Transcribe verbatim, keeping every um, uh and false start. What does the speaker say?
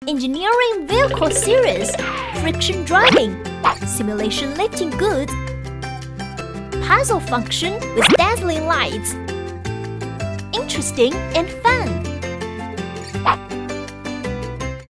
Engineering vehicle series, friction driving, simulation lifting goods, puzzle function with dazzling lights. Interesting and fun.